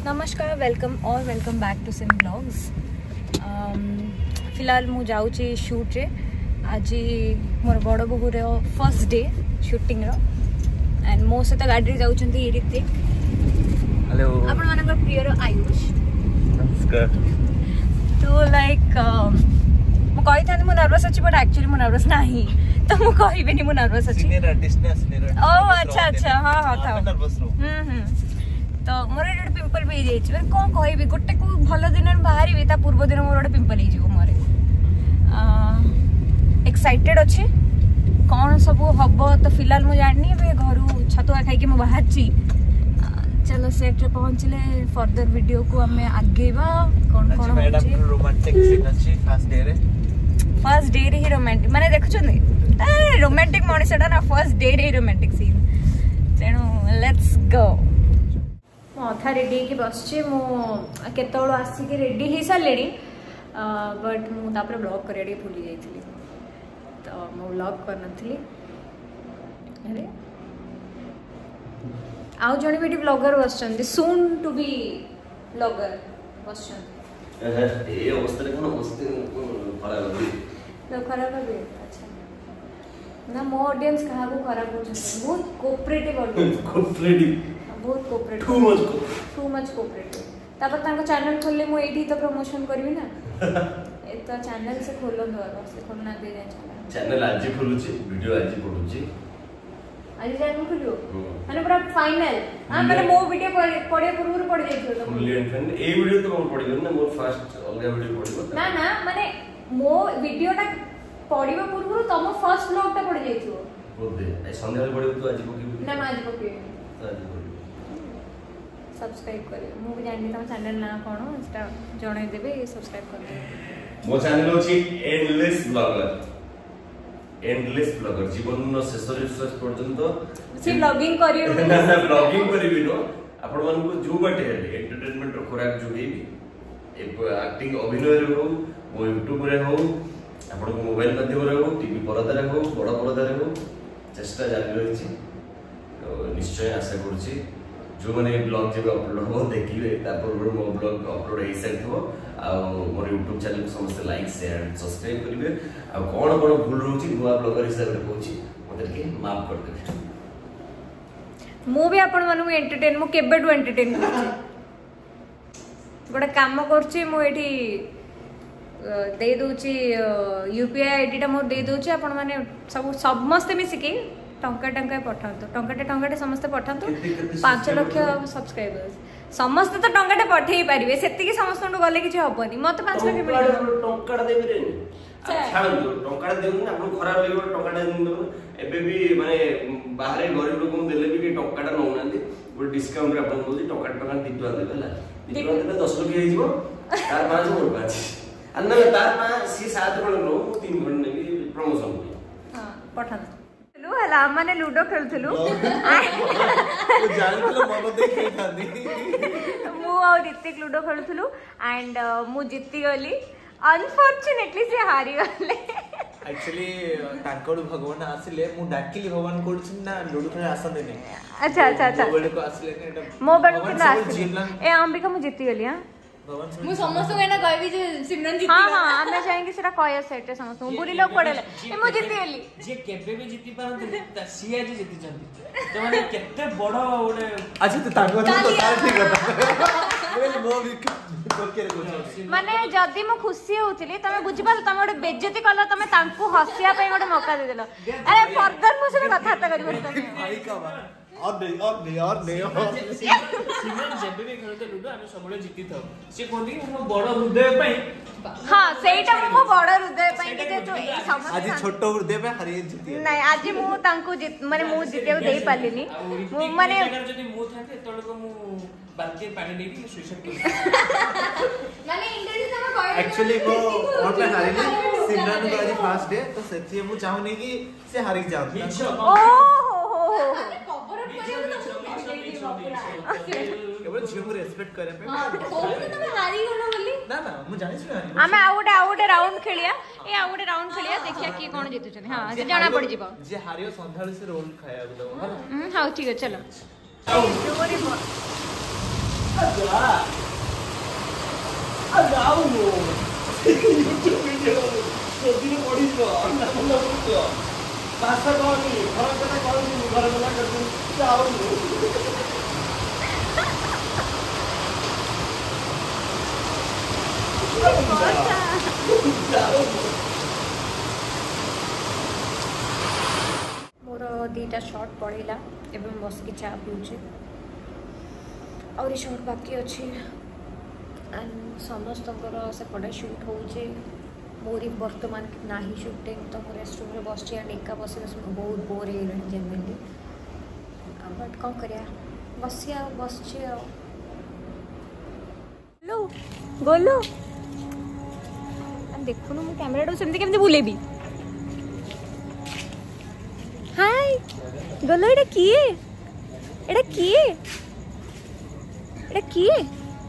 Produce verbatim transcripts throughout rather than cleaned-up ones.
नमस्कार वेलकम और welcome back to सिम ब्लॉग्स। फिलहाल मु जाऊँगी शूट रे आज मोर बड़ बहुर फर्स्ट डे शूटिंग रो एंड मो सहित गाड़ी जाऊँगी ऋतिक हेलो आपण मानकर प्रियर आयुष नमस्कार। तो लाइक मु कहि था मु नर्वस अछि बट एक्चुअली मु नर्वस नाही तो मु कहिबेनी मु नर्वस अछि। सीनियर आर्टिस्ट ने सीनियर ओ अच्छा अच्छा हां हां था नर्वस रो हम हम तो मोर एडे पिंपल भी जाई छै कोन कहबी गोटे को भलो दिन बाहरी बे ता पूर्व दिन मोर एडे पिंपल ही जीवो मोरे एक्साइटेड अछि कोन सब हबो तो फिलहाल मु जाननी बे घरु छतुआ खाई के मु बाहर छी। चलो सेट रे पहुंचले फर्दर वीडियो को हमें आगेबा कोन कोन मैडम रोमांटिक सीन अछि फर्स्ट डे रे फर्स्ट डे रे ही रोमांटिक माने देखु छनी ए रोमांटिक मनिसटा ना फर्स्ट डे रे रोमांटिक सीन तेनु लेट्स गो। अथा रेडी की बसचे मो केतळो आसी के रेडी ही सालेनी बट मु तापर ब्लॉग करे भूली जाइथिली तो मो ब्लॉग कर नथिली। अरे आउ जणी बेटी ब्लॉगर बसचंदी सून टू बी ब्लॉगर बसचंदी ए अवस्था रे कोन अवस्था खराब होई तो खराब होई। अच्छा ना मो ऑडियंस कहा को खराब हो छथि बहुत कोऑपरेटिव ऑडियंस कोऑपरेटिव बहुत cooperative too much too much cooperative तापर तांको चैनल खोलले मो एठी तो प्रमोशन करबी ना ए तो चैनल से खोलो दो से खोलना दे दे चैनल चैनल आज खोलुची वीडियो आज पडुची आज चैनल खोलियो माने पूरा फाइनल हां माने मो वीडियो पड़े पूर्व पड़ जाइछो तो फुल्ली एंड फाइन ए वीडियो तो कोन पडियो ना मोर फर्स्ट अलगा वीडियो पडियो ना ना माने मो वीडियोटा पड़िबो पूर्व तम फर्स्ट ब्लॉगटा पड़ जाइछो बोलदे ए संध्या पडियो तो आज पकी ना आज पकी आज पकी सब्सक्राइब करियो मु भी जाननी तम चैनल ना कोन इंस्टा जणे देबे सब्सक्राइब कर दे। मो चैनल होची एंडलेस ब्लॉगर एंडलेस ब्लॉगर जीवन न शेष शेष पर्यंत सी ब्लॉगिंग करियो ना ना ब्लॉगिंग करिवि नो आपण मन को जो बाटे एंटरटेनमेंट रो खोराक जोगेबी एक्टिंग अभिनय रे हो वो यूट्यूब रे हो आपण को मोबाइल माध्यम रे हो टीवी परदा रे हो बड़ परदा रे हो चेष्टा जारी रहिछि तो निश्चय आशा करछि जो माने ब्लॉग जब अपलोड हो देखिबे तापर मो ब्लॉग अपलोड हे साइथो आ मोर YouTube चैनल को समस्त लाइक शेयर सब्सक्राइब करिवे आ कोन कोन भूल रहउछि नुवा ब्लॉगर हिसाब रे कहउछि मते के माफ कर देबे। मु भी आपण मानु एंटरटेन मु केबे टू एंटरटेन करछि गोटे काम करछि मु एठी दे दोछि यूपीआई आईडी टा मोर दे दोछि आपण माने सब समस्त मिसिकी टंका टंका पठांतो टंकाटे टंकाटे समस्त पठांतो पाँच लाख सब्सक्राइबर्स समस्त तो टंकाटे पठेई पारिबे सेतिकी समस्त गले किछ हबनी मते पाँच लाख मिलियो टंकाटा देबे रे छाड़ो टंकाटा देउ ना आपन खराब लागो टंकाटा देउ एबे भी माने बाहरे गरीब लोक को देले भी टंकाटा नौ नांदी वो डिस्काउंट रे आपन बोलि टंका टंका दी टका देबे ला दी टका देले दस लाख हे जिवो तार पाँच मोर पाँच अन्ना तार पाँच सी सात कोन रो तीन कोन नेबी प्रमोशन हां पठा हला माने लूडो खेलथलु वो जानथलो मन देखै खादी मु और ऋतिक लूडो खेलथलु एंड मु जीती गली अनफॉर्चूनेटली से हारी गले। एक्चुअली तांकोड भगवान आसिले मु डाकिली भगवान कोडछि ना लूडो खेले आसंदे नै। अच्छा अच्छा अच्छा मो बेले को आसिले नै एटा मो बेले को आसिले ए अंबिका मु जीती गली हां मु समस्त को एना कहबी जे सिमरन जीती हां हां हमें चाहेंगे सेटा कय सेट समस्त बुरी लोग पड़ेले ए मु जीती गली जे केबे भी जीती पारन त सी आज जीती जंती तो माने केते बडो ओडे अच्छा तो ताको तो तार ठीक है बोल मो भी कोकेरे को माने जदी मु खुशी होउतली तमे बुझि पाल तमे ओडे बेइज्जती कला तमे तांकू हसिया पे ओडे मौका दे देलो अरे फर्दर मु से कथा त करबो तमे भाई का बा और नहीं और नहीं और नहीं और सिमरन जेबे भी खेलते लूडो हम सबले जीती थाउ से कोंदी हम बड़ हृदय पई हां सेटा मु बड़ हृदय पई के जे तो समझ आज छोट हृदय पे हरिए जीती नहीं आज मु तांकू माने मु जीते दे पालिनी मु माने अगर जदी मु थाते तळ को मु बाल्टी पानी देकी सुइसेट कर माने इंडिया से हम कहै एक्चुअली वो और पे हारिनी सिमरन को आज फर्स्ट डे तो सेथि मु चाहूनी कि से हारि जाऊ ओ हो हो कवर अप करियो तो केवल झियो को रेस्पेक्ट करे पे हां कोन तमे हारि गलो बोली ना ना मु जानि छु हारि हमें आउट आउट राउंड खेलिया ए आउट राउंड खेलिया देखिया की कोन जीतु छन हां से जाना पड़ जिवो जे हारियो संधाळ से रोल खाया दो हां ठीक है चलो जा आ जाओ नो यूट्यूब वीडियो जल्दी में पड़ी जो ना बोल बोल भाषा कहनी घर कथा कहनी घर कथा करते जाओ नो मोर दीटा शॉर्ट पड़ेगा एवं बस की चा पीछे और शॉर्ट बाकी अच्छी एंड समस्त सेपटे शूट होचे मोरी वर्तमान ना ही शूटिंग तो मोर रेस्ट रूम बस एंड एका बस बस बहुत बोर हो जेनली बट कौन करिया बसिया बस लो गोलो देखुन मु कैमरा सेमती केमती बुलेबी हाय गोलो एटा किए एटा किए एटा किए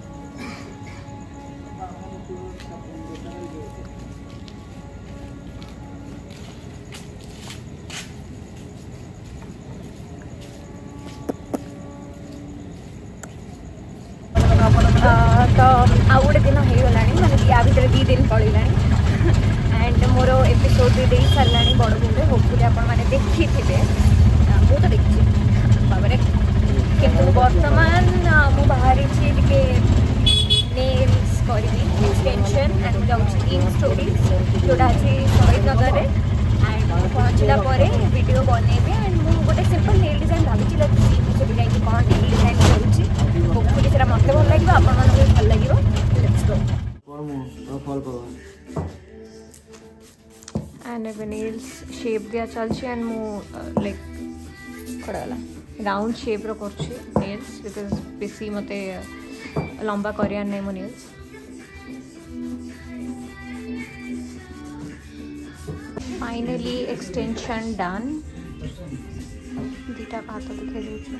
तो आउ गोटे दिन हो गला मैंने या भितर दी दिन पड़ेगा एंड मोर एपिसोड भी दे सारा बड़ बोले होपफुली आपने देखी थे मु तो देखी भाव कि बर्तमान मु बाहरी टे नेल्स करी एक्सटेंशन एंड जाऊँगी इन स्टोरीज जोटा अच्छी शहीद नगर एंड पहुँचला वीडियो बनइबी एंड मुझे गोटे सिंपल नेल डिजाइन भावी लगी जाकि कौन नेल डिजाइन करुँची होपफुली से मत भल लगे आपण भल लगे लेट्स गो एंड एवं नेल्स शेप दिया चलती एंड मु लाइक कड़ाला राउंड शेप रो करछि नेल्स बिकॉज बेसी मते लंबा करिया नहीं मो नेल्स फाइनली एक्सटेंशन डन दीटा हाथ दिखाई दे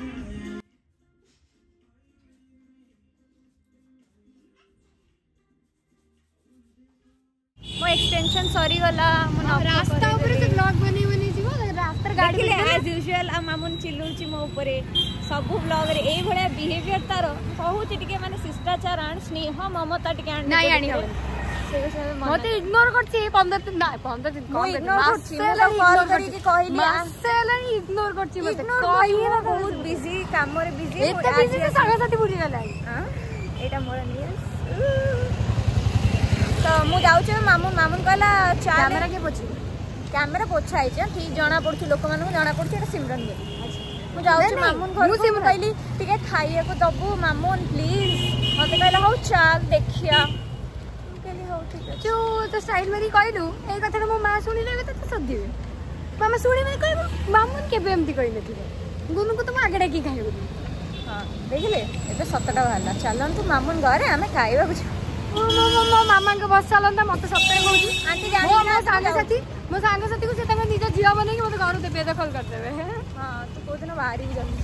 मो एक्सटेंशन सरी गला रास्ता ऊपर से ब्लॉग बनी बनी जीवो रास्ता गाड़ी देखिले एज यूजुअल आ मामुन चिल्लुची मो ऊपर सब ब्लॉग रे ए भले बिहेवियर तार बहुत टिके माने शिष्टाचार आन स्नेह ममता टिके आन नहीं आनी हो मते इग्नोर करछि पंद्रह दिन ना पंद्रह दिन मो इग्नोर करछि मतलब कॉल करी के कहली मासेला इग्नोर करछि मते कहि ना बहुत बिजी काम रे बिजी एते बिजी से सागा साथी बुझी गला हां एटा मोर न्यूज़ तो मु जाऊँ मामू मामून कहला कैमेरा के पोछि कैमेरा पोछा है ठीक जना पड़छ लोक मान जना पड़छ सिमरन बोली मु जाऊँ मामून घर को कहली टिके खाइया को दबु मामून प्लीज मते कहला हौ चल देखिया कहली हौ ठीक है जो तो स्टाइल मारी कहलु ए कथा मो मां सुनी लेबे त सदिबे मामा सुनी मारी कहबो मामून केबे एमती कहले थिले गुनु को तुम आगे डाकी खाइबो हां देखले एबे सतटा भाला चलन तू मामून घरे हमें खाइबा कुछ मो मो मो मामा के बस चलंता मते सप्ताह कहूची आंटी जानी मो सांगे साथी मो सांगे साथी को से तंग निज जिया बने के मते घर दे बेदखल कर देबे हां तो को दिन बाहर ही जल्दी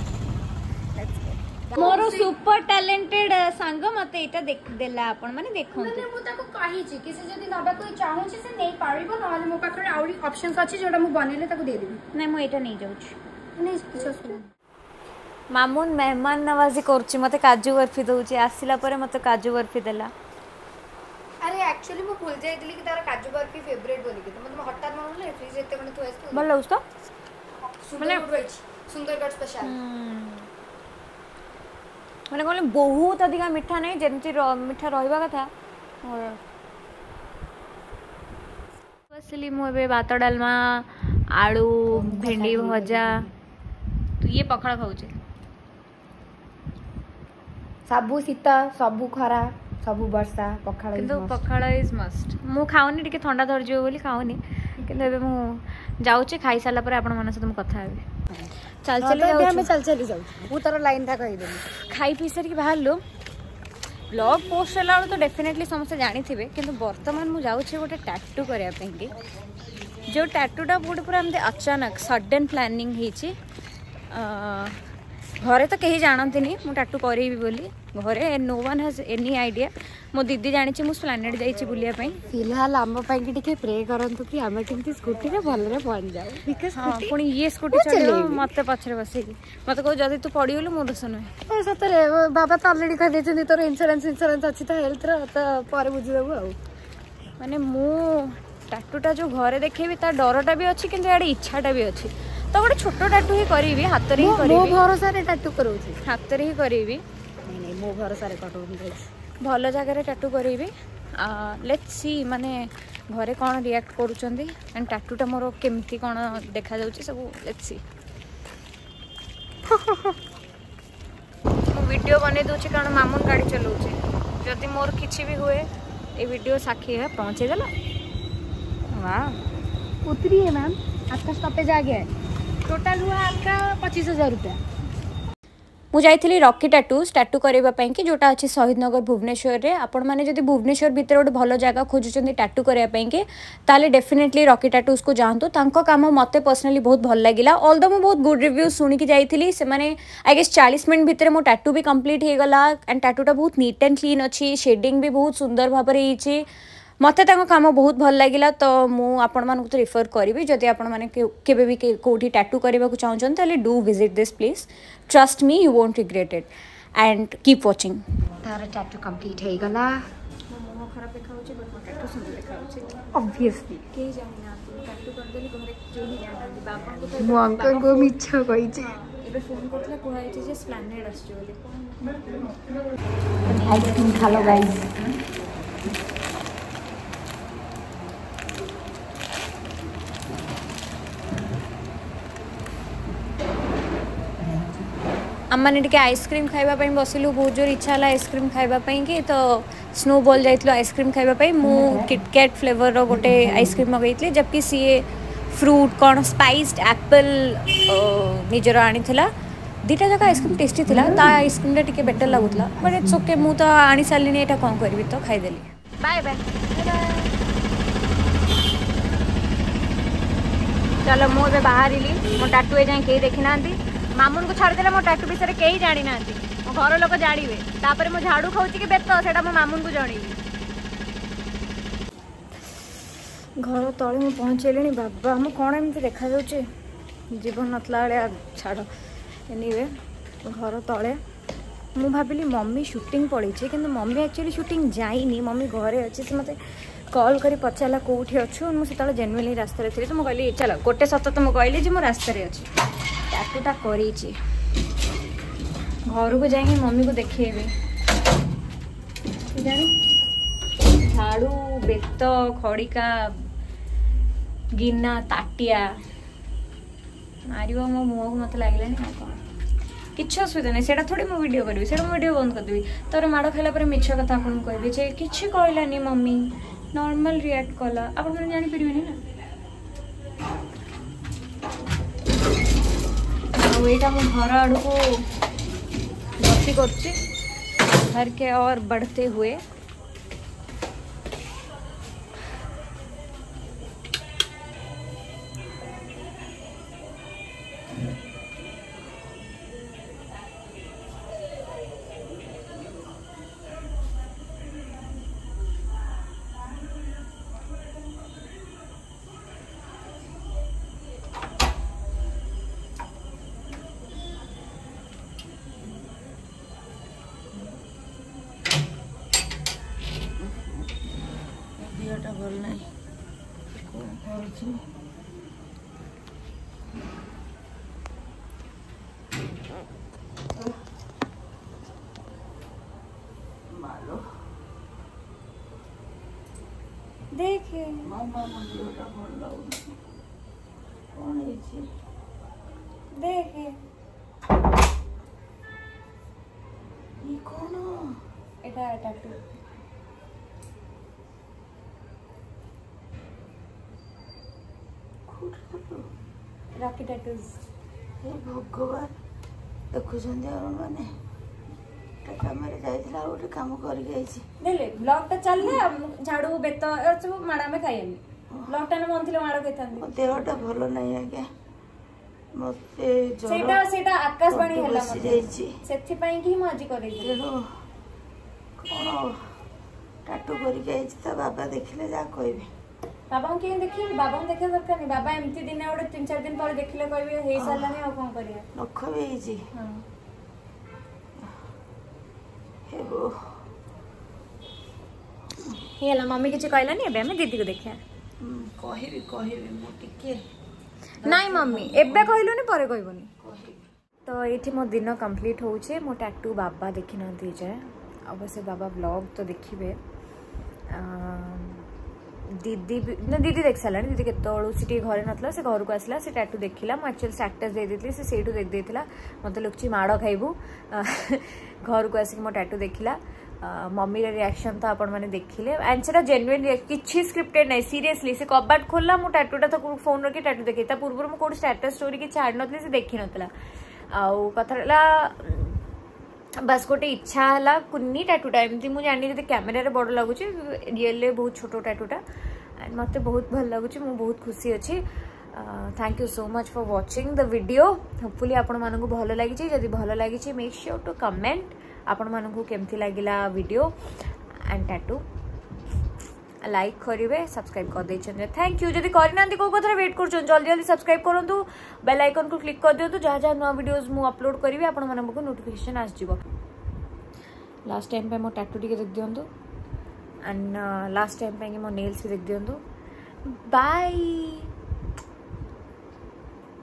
मोर सुपर टैलेंटेड सांग मते एटा देख देला आपण माने देखो माने मु ताको कहि छी कि से जदी नबा कोई चाहू छी से नै पारिबो नहले मो पाखरे आउरी ऑप्शंस अछि जोडा मु बनेले ताको दे देबी नै मु एटा नै जाउछ नै किछ मामून मेहमान नवाजी करछि मते काजू बर्फी दउछि आसिला परे मते काजू बर्फी देला अरे एक्चुअली मु भूल जाइतली कि तारा काजू बर्फी फेवरेट बोली के तो मते हटात मनले फ्रिज एते कने थोइस तो भल लागछ तो सुंदर रहिछ सुंदरगढ़ स्पेशल माने कोले बहुत अधिक मीठा नै जेमति मीठा रहइबा कथा और बसली मु एबे भात डालमा आलू भेंडी भजा तो ये पखाड़ खाउछे सबु सीता सबु खरा सबु वर्षा पखाड़ किंतु पखाड़ इज मस्ट मु खाउनी टिके ठंडा धर जियो बोली खाउनी किंतु एबे मु जाउछे खाई साला पर आपण मन से कथा हेबे चल चल जाउ हम चल चली जाउ मु तोर लाइन था कहि देली खाई पी सर की बाहर लो ब्लॉग पोस्ट होला तो डेफिनेटली समस्त जानी थिबे किंतु वर्तमान मु जाउछे गोटे टैटू करिया पेंगे जो टैटूटा गोटे पूरा एमते अचानक सडन प्लानिंग हेची घरे तो कहीं जानते मु टाटू करी बोली घरे no one has any idea मो दीदी जानी मु स्प्लैनेड जाइए बुलाया फिलहाल आम पे प्रे करंतु कि आम केमती स्कूटी रे भलरे पहुंच जाओ बिकॉज़ हां पुणी ये स्कूटी चलो मत पछरे बसेगी मत को जदी तू पड़ी गेलु मो दोष न सतरे बाबा तो ऑलरेडी कह देछन तोर इंश्योरेंस इंश्योरेंस अछि तो हेल्थ रो तो पर बुझ देबो आ माने मु टाटूटा जो घरे देखेबी ता डरटा भी अछि किंतु एडे इच्छाटा भी अछि तो गोटे छोट टाटू ही करी हाथ रे ही करी मो भरोसा रे टाटू करू हाथ रे ही करी नहीं नहीं मो भरोसा रे करू भल जगह टाटू करी लेट्स सी माने घरे कौन रिएक्ट करूचंदी एंड टाटूटा मोर केमती कौन देखा जाउची सब लेट्स सी मु वीडियो बने दूची कारण मामून गाड़ी चलाउची जदि मोर किछि भी हुए ए वीडियो साखी है पहुंचे देला वाह उतरी है मैम आपका स्टॉपेज आ गया है टोटल हुआ आपका पच्चीस हजार रुपया मुझे रॉकी टैटूज टैटू करने कि जोटा अच्छी शहीद नगर भुवनेश्वर रे आपण मैंने जब भुवनेश्वर भितर गोटे भल जगह खोजुंट टैटू करने ताले डेफिनेटली रॉकी टैटूज को जातु तांको काम मते पर्सनली बहुत भल लगिला ऑल्दो मु बहुत गुड रिव्यू शुणिकी जाइली से माने आई गेस चालीस मिनट भितर मो टैटू भी कंप्लीट हो गला एंड टैटूटा बहुत नीट एंड क्लीन अच्छी शेडिंग भी बहुत सुंदर भाव में मते तांको काम बहुत भल लगिला तो मु आपण मानक तो रिफर करी जदि आपण माने केबे भी कोठी टैटू करबा को चाहछन ताले do visit this place trust me you won't regret it and keep watching तार टैटू कंप्लीट हे गला मो खराब देखा होचे बट टैटू सुंदर देखा होचे ऑब्वियसली के जानि ना टैटू कर देली घरे केही जानि बाबा को तो मो अंकल को मिच्छा कहि छे एबे फोन करथले कोहाय छे जे स्प्लैनेड आछो बोली आइसक्रीम खा लो गाइस आम मैंने टे आइसक्रीम खाइबा बसिलु बहुत जोर इच्छा है आइसक्रीम खाइबापी कि तो स्नो बॉल जाइलु आइसक्रीम खाइबापी मु किटकैट फ्लेवर रो गोटे आइसक्रीम मगैली जबकि सी फ्रूट कौन स्पाइस्ड एप्पल निजर आनी दीटा जगह आइसक्रीम टेस्टी थिला ता आइसक्रीम टे बेटर लगुला बट इट्स ओके मु तो आनी सारे यहाँ कौन करी तो खाईदेली बाय बाय चलो मुझे बाहर मो टाटू जाए कहीं देखी ना मामून को छाड़देला मो टाटू विषय कहीं जानी ना मो घर लोक जानवे तापर मो झाड़ू खाऊँ कि बेत से मो मामून को जनइबी घर तले मुझे पहुँचेली बाबा मु कौन एमती देखा जीवन नतला छाड़ एनीवे घर तले मु भाविली मम्मी शूटिंग पड़ी कि मम्मी एक्चुअली शूटिंग जाइनी मम्मी घरे अच्छी से मत कॉल करी पचारा कौटी अच्छु मुझे जेनुइनली रास्तार थी तो मुझे चलो गोटे सत तो मुझे कहली मो रास्तार अच्छी टाटूटा करी घर को जाए मम्मी को देखेबे झाड़ू बेत खड़िका गिना ताटिया मार मो मुह को मत लगे कौन किसी असुविधा नहीं से थोड़ी मुझे वीडियो करी से वीडियो बंद करदेवी तर माड़ खाला मिछ कथा आपको कहबी जे किसी कहलानी मम्मी नॉर्मल रिएक्ट कला आप जापर ना यहाँ मो घर आड़ को गति कर घर के और बढ़ते हुए भल ना देखे देखे कौन एटा टाटू रॉकी टैटूज भगवान देखुଛନ୍ତି अरुण माने काम जाइए काम करके ब्लॉग चलने झाड़ू बेत सब माड़ा में खाइमी ब्लॉग टा बंद माड़ खाई देहटा भल नहीं आज्ञा मते सेटा सेटा आकाशवाणी हल्ला बसी जाइछि सेथि पई कि म आज करै तेणु कौन टाटू करिक आइछि ता बाबा देखिले जा कहबे बाबा के देखि बाबा देखे दरकार नहीं बाबा एमती दिन ओडे तीन चार दिन पर देखिले कहबे हे सालानी आ कोन करिया नख बेइछि हां हेबो हेला मम्मी किछ कहला नहीं एबे हम दीदी को देखिया कहबे कहबे मो टिके नहीं मम्मी एबे कहलो नहीं परे कहबोनी तो ये मो दिन कंप्लीट होचे मो टैटू बाबा देखि न दी जाए अवश्य बाबा ब्लॉग तो देखिए दीदी ना दीदी देख सारा दीदी के घरे नथला से घर को आसला से टैटू देखला मु एक्चुअली स्टेटस दे देथली से सेठू देख देथला मते लुकची माड़ खाइबू घर को आसिक मो टैटू देखला मम्मी रे रिएक्शन तो आपण माने देखिले एंड सेटा जेन्युइन किछि स्क्रिप्टेड नै सीरियसली से कबाट खोलला मु टैटूटा तो फोन रखी टैटू देखि ता पूर्व मु कोड स्टेटस स्टोरी के छाड़ नथले से देखि नथला आउ कथरला बस गोटे इच्छा है कुन्नी टैटूटा एमती मुझे जानी जो कैमेरा बड़ लगुच रियल बहुत छोट टैटूटा एंड मत बहुत भल लगुच मु बहुत खुशी अच्छी thank you so much for watching the video hopefully आपण मानकु भल लागिछि जदि भल लागिछि मेक श्योर टू कमेंट आपण मानकु केमथि लागिला वीडियो एंड टैटू लाइक करेंगे सब्सक्राइब कर दे थैंक यू जदि करना को कथा वेट कर जल्दी जल्दी सब्सक्राइब करूँ बेल आइकन को क्लिक कर दिंतु जहाँ जहाँ नुआ वीडियोस मु अपलोड करी आपण मानक नोटिफिकेशन आसजिवो लास्ट टाइम पे मो टैटू टिके देख दिंतु एंड लास्ट टाइम पे मो नेल्स भी देख दिंतु बाय।